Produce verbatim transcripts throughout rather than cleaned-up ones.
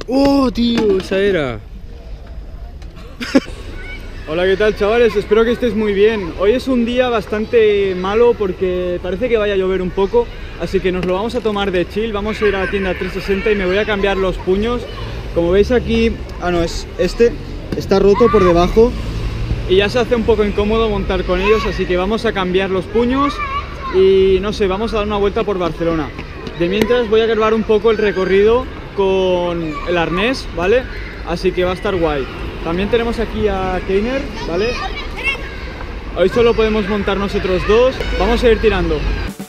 ¡Oh, tío! Esa era. Hola, ¿qué tal, chavales? Espero que estéis muy bien. Hoy es un día bastante malo porque parece que vaya a llover un poco, así que nos lo vamos a tomar de chill. Vamos a ir a la tienda trescientos sesenta y me voy a cambiar los puños. Como veis aquí, ah no, es este, está roto por debajo y ya se hace un poco incómodo montar con ellos, así que vamos a cambiar los puños y no sé, vamos a dar una vuelta por Barcelona. De mientras voy a grabar un poco el recorrido con el arnés, ¿vale? Así que va a estar guay. También tenemos aquí a Keiner, ¿vale? Hoy solo podemos montar nosotros dos. Vamos a ir tirando.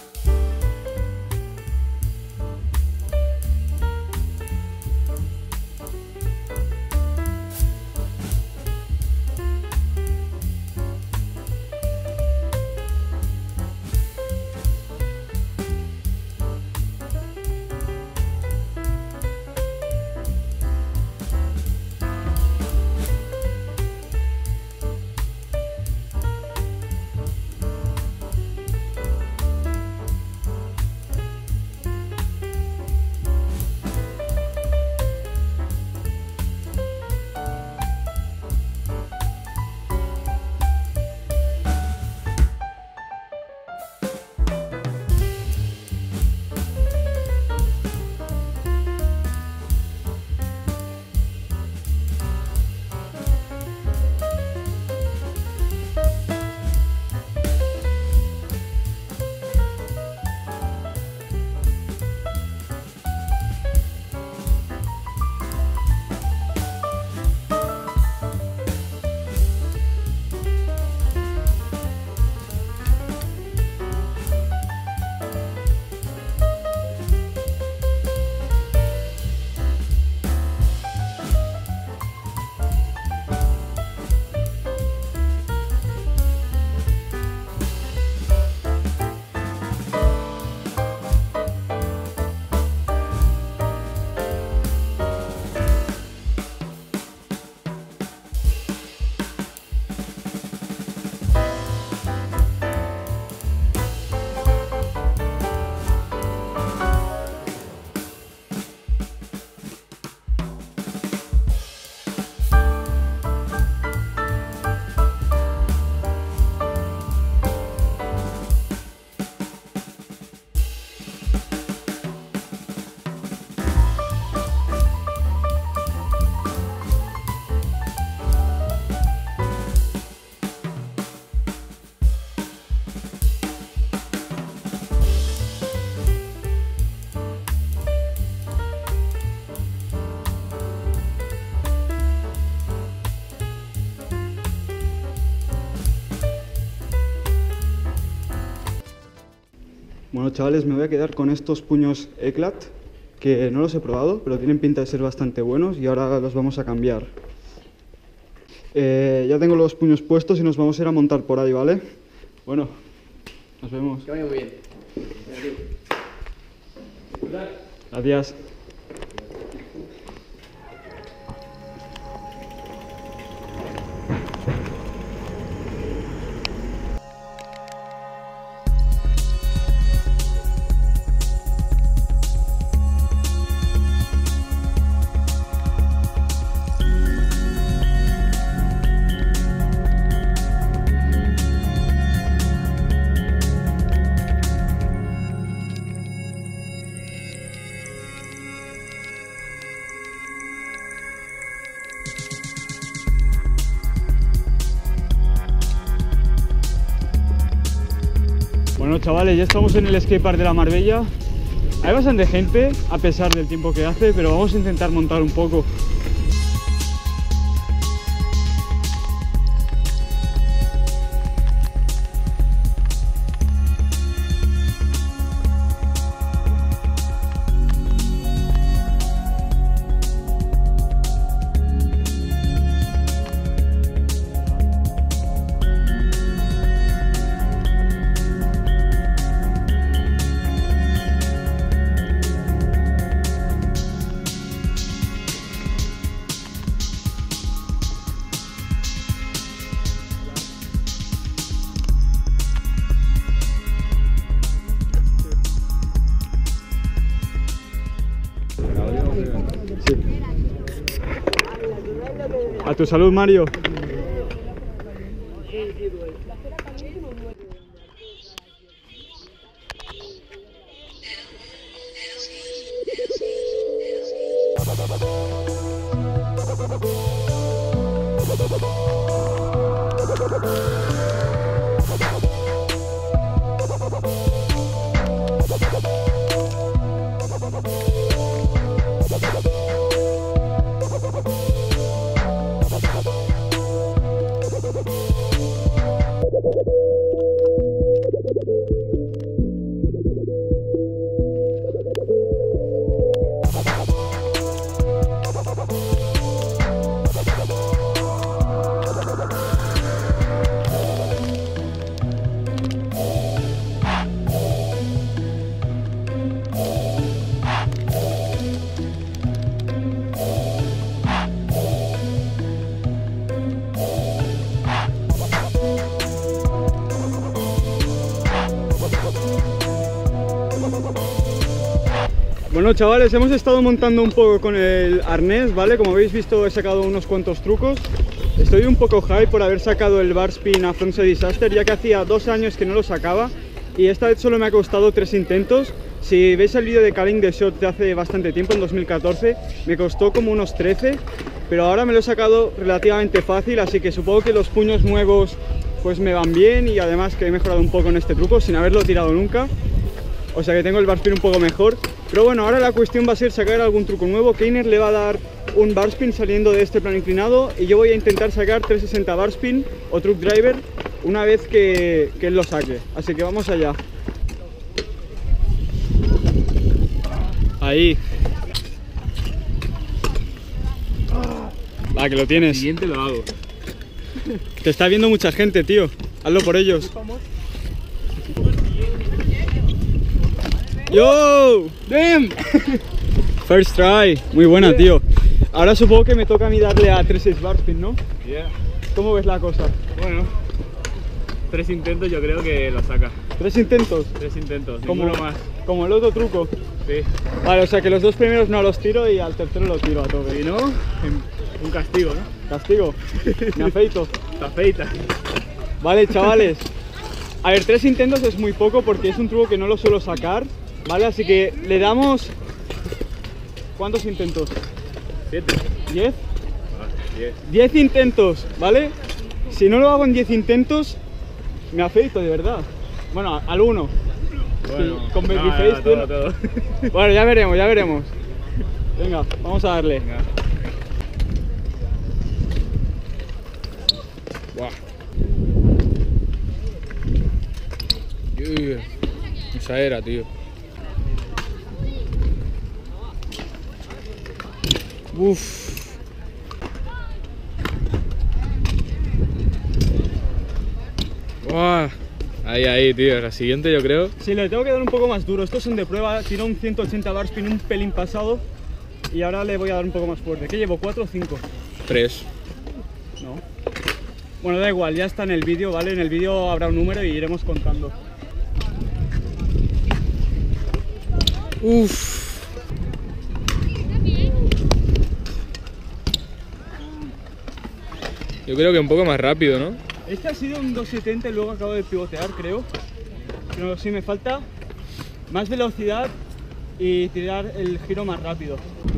Bueno, chavales, me voy a quedar con estos puños Eclat, que no los he probado, pero tienen pinta de ser bastante buenos y ahora los vamos a cambiar. Eh, ya tengo los puños puestos y nos vamos a ir a montar por ahí, ¿vale? Bueno, nos vemos. Que vaya muy bien. Gracias. Bueno, chavales, ya estamos en el skatepark de la Marbella. Hay bastante gente, a pesar del tiempo que hace, pero vamos a intentar montar un poco. A tu salud, Mario. Bueno, chavales, hemos estado montando un poco con el arnés, ¿vale? Como habéis visto, he sacado unos cuantos trucos. Estoy un poco high por haber sacado el bar spin a Frontside Disaster, ya que hacía dos años que no lo sacaba y esta vez solo me ha costado tres intentos. Si veis el vídeo de Calling the Shot de hace bastante tiempo, en dos mil catorce, me costó como unos trece, pero ahora me lo he sacado relativamente fácil, así que supongo que los puños nuevos pues me van bien y además que he mejorado un poco en este truco sin haberlo tirado nunca. O sea que tengo el bar spin un poco mejor. Pero bueno, ahora la cuestión va a ser sacar algún truco nuevo. Keiner le va a dar un bar spin saliendo de este plano inclinado y yo voy a intentar sacar trescientos sesenta bar spin o truck driver una vez que, que él lo saque. Así que vamos allá. Ahí. Va, que lo tienes. El siguiente lo hago. Te está viendo mucha gente, tío. Hazlo por ellos. ¡Yo! ¡Damn! First try. Muy buena, yeah, tío. Ahora supongo que me toca a mí darle a tres seis bar spin, ¿no? Yeah. ¿Cómo ves la cosa? Bueno, tres intentos yo creo que lo saca. ¿Tres intentos? Tres intentos, como, ninguno más. Como el otro truco. Sí. Vale, o sea que los dos primeros no los tiro y al tercero lo tiro a tope. Si no, un castigo, ¿no? ¿Castigo? Me afeito. Te afeitas. Vale, chavales. A ver, tres intentos es muy poco porque es un truco que no lo suelo sacar. Vale, así que le damos... ¿Cuántos intentos? Siete. ¿Diez? Ah, diez. Diez intentos, ¿vale? Si no lo hago en diez intentos, me afeito, de verdad. Bueno, al uno. Bueno, sí, con no, babyface, no, tío. todo, todo. Bueno, ya veremos, ya veremos. Venga, vamos a darle. Venga. Buah. Yeah. Esa era, tío. Uff. Buah. Ahí, ahí, tío. La siguiente yo creo. Sí, le tengo que dar un poco más duro. Estos son de prueba. Tiro un ciento ochenta bar spin, un pelín pasado. Y ahora le voy a dar un poco más fuerte. ¿Qué llevo? ¿cuatro o cinco? Tres. No. Bueno, da igual, ya está en el vídeo, ¿vale? En el vídeo habrá un número y iremos contando. Uff. Yo creo que un poco más rápido, ¿no? Este ha sido un dos setenta y luego acabo de pivotear, creo. Pero sí me falta más velocidad y tirar el giro más rápido.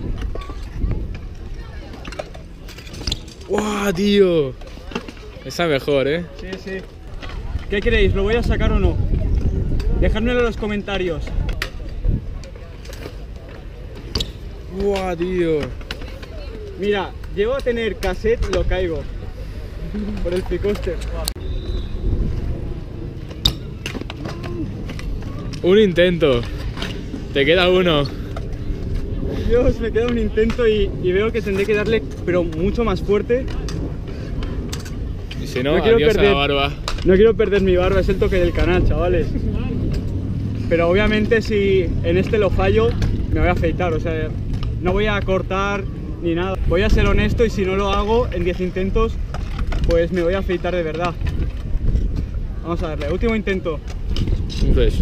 ¡Guau, tío! Esa mejor, ¿eh? Sí, sí. ¿Qué creéis? ¿Lo voy a sacar o no? Dejádmelo en los comentarios. ¡Guau, tío! Mira, llego a tener cassette, lo caigo. Por el picoster. Un intento. Te queda uno. Dios, me queda un intento y, y veo que tendré que darle, pero mucho más fuerte. Y si no, No quiero adiós perder. a la barba. No quiero perder mi barba, es el toque del canal, chavales. Pero obviamente si en este lo fallo, me voy a afeitar, o sea, no voy a cortar ni nada. Voy a ser honesto y si no lo hago en diez intentos, pues me voy a afeitar de verdad. Vamos a darle, último intento. Un flash.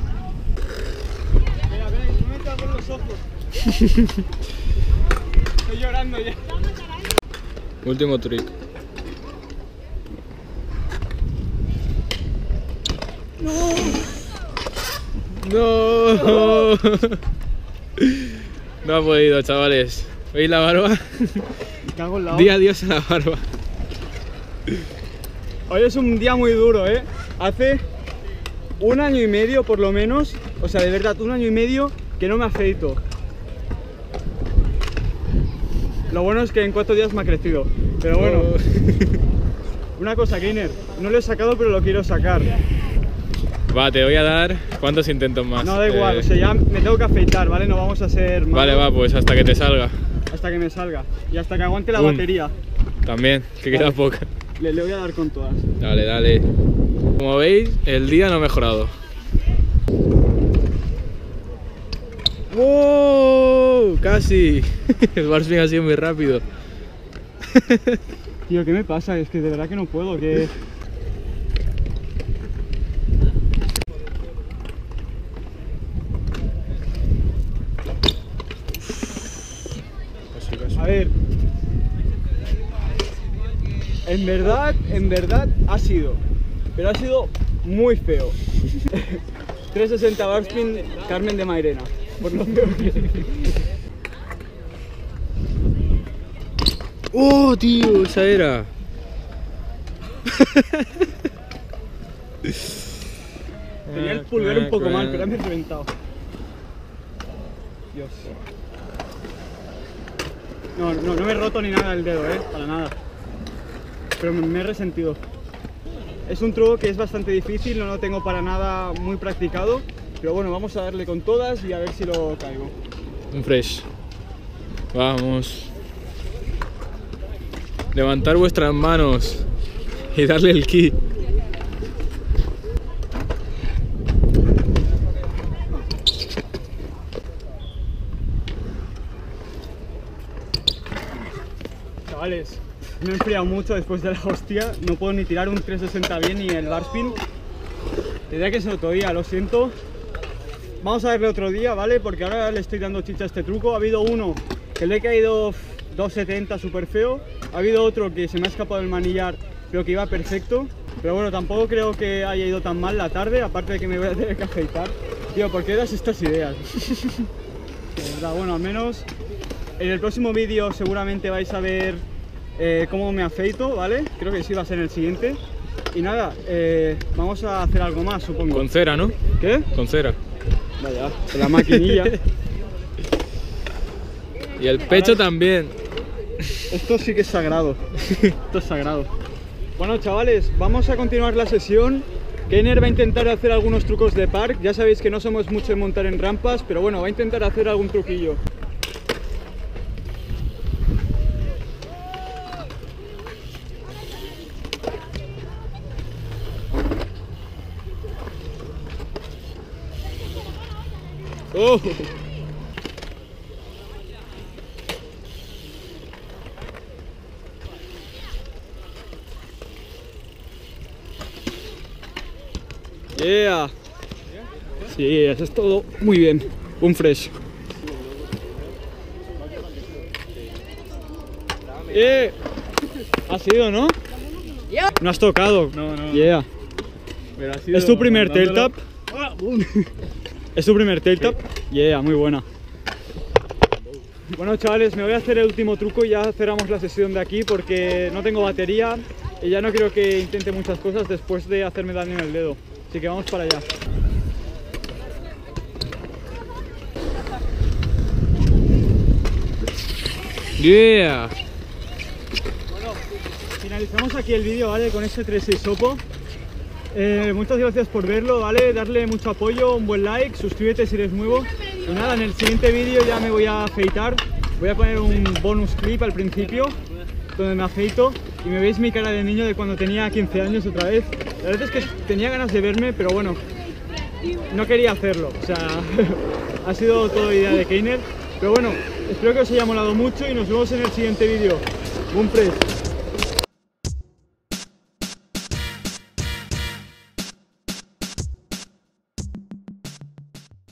Mira, ven, no me metas con los ojos. llorando ya. Último trick. No. No. No ha podido, chavales. ¿Veis la barba? Me cago en la Día a Dios a la barba. Hoy es un día muy duro, ¿eh? Hace un año y medio por lo menos, o sea, de verdad, un año y medio que no me afeito. Lo bueno es que en cuatro días me ha crecido, pero bueno. Oh. Una cosa, Keiner, no lo he sacado pero lo quiero sacar. Va, te voy a dar ¿cuántos intentos más? No, da igual, eh... o sea, ya me tengo que afeitar, ¿vale? No vamos a ser malos. Vale, va, pues hasta que te salga. Hasta que me salga y hasta que aguante la Un. batería. También, que Vale. queda poca. Le, le voy a dar con todas. Dale, dale. Como veis, el día no ha mejorado. ¡Wow! Casi. El bar swing ha sido muy rápido. Tío, ¿qué me pasa? Es que de verdad que no puedo, que... A ver, en verdad, en verdad ha sido, pero ha sido muy feo. trescientos sesenta bar spin Carmen de Mairena, por lo feo que es. ¡Oh, tío! Esa era. Tenía el pulgar un poco mal, pero me he reventado. Dios. No, no, no me he roto ni nada el dedo, eh, para nada. Pero me, me he resentido. Es un truco que es bastante difícil, no lo tengo para nada muy practicado. Pero bueno, vamos a darle con todas y a ver si lo caigo. Un fresh. Vamos. Levantar vuestras manos y darle el ki. Chavales, me he enfriado mucho después de la hostia, no puedo ni tirar un trescientos sesenta bien ni el bar spin. Tendría que ser otro día, lo siento. Vamos a verle otro día, ¿vale? Porque ahora le estoy dando chicha a este truco. Ha habido uno que le he caído dos setenta súper feo. Ha habido otro que se me ha escapado el manillar, pero que iba perfecto. Pero bueno, tampoco creo que haya ido tan mal la tarde, aparte de que me voy a tener que afeitar. Tío, ¿por qué das estas ideas? De verdad, bueno, al menos en el próximo vídeo seguramente vais a ver eh, cómo me afeito, ¿vale? Creo que sí va a ser el siguiente. Y nada, eh, vamos a hacer algo más, supongo. Con cera, ¿no? ¿Qué? Con cera. Vaya, con la maquinilla. Y el pecho Ahora... también. Esto sí que es sagrado. Esto es sagrado. Bueno, chavales, vamos a continuar la sesión. Keiner va a intentar hacer algunos trucos de park. Ya sabéis que no somos mucho de montar en rampas, pero bueno, va a intentar hacer algún truquillo. ¡Oh! Yeah. Sí, eso es todo muy bien. Un fresh. Eh. Ha sido, ¿no? No has tocado. No, no. Yeah. Pero ha sido ¿Es tu primer tail dándolo- tap? ¿Es tu primer tail tap? Yeah, muy buena. Bueno, chavales, me voy a hacer el último truco y ya cerramos la sesión de aquí porque no tengo batería y ya no quiero que intente muchas cosas después de hacerme daño en el dedo. Así que vamos para allá. Yeah. Bueno, finalizamos aquí el vídeo, ¿vale? Con este tres seis Oppo. Eh, muchas gracias por verlo, ¿vale? Darle mucho apoyo, un buen like, suscríbete si eres nuevo. Y nada, en el siguiente vídeo ya me voy a afeitar. Voy a poner un bonus clip al principio, donde me afeito y me veis mi cara de niño de cuando tenía quince años otra vez. La verdad es que tenía ganas de verme, pero bueno, no quería hacerlo. O sea, ha sido todo idea de Keiner. Pero bueno, espero que os haya molado mucho y nos vemos en el siguiente vídeo. Boom fresh.